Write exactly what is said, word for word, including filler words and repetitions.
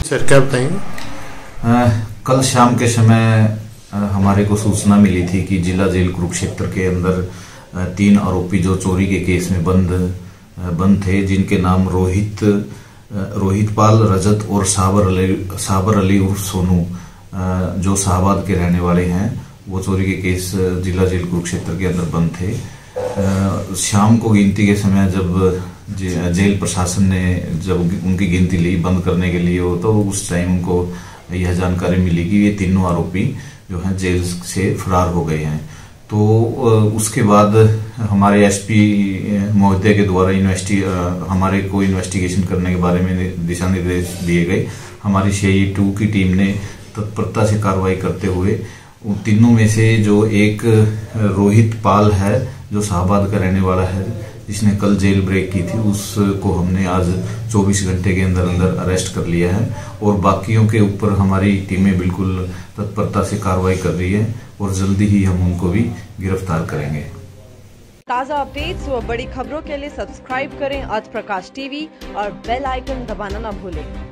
Sir क्या बताएंगे? कल शाम के समय आ, हमारे को सूचना मिली थी कि जिला जेल कुरुक्षेत्र के अंदर आ, तीन आरोपी जो चोरी के केस में बंद आ, बंद थे, जिनके नाम रोहित रोहित पाल, रजत और साबर अली साबर अली उर्फ सोनू आ, जो शाहबाद के रहने वाले हैं, वो चोरी के केस जिला जेल कुरुक्षेत्र के अंदर बंद थे। आ, शाम को गिनती के समय जब जेल प्रशासन ने जब उनकी गिनती ली बंद करने के लिए, तो उस टाइम उनको यह जानकारी मिली कि ये तीनों आरोपी जो हैं जेल से फरार हो गए हैं। तो उसके बाद हमारे एसपी महोदय के द्वारा इन्वेस्टी हमारे को इन्वेस्टिगेशन करने के बारे में दिशा निर्देश दिए गए। हमारी सीआई टू की टीम ने तत्परता से कार्रवाई करते हुए उन तीनों में से जो एक रोहित पाल है, जो शाहबाद का रहने वाला है, जिसने कल जेल ब्रेक की थी, उसको हमने आज चौबीस घंटे के अंदर अंदर अरेस्ट कर लिया है। और बाकियों के ऊपर हमारी टीमें बिल्कुल तत्परता से कार्रवाई कर रही है और जल्दी ही हम उनको भी गिरफ्तार करेंगे। ताज़ा अपडेट्स व बड़ी खबरों के लिए सब्सक्राइब करें आज प्रकाश टीवी और बेल आइकन दबाना न भूलें।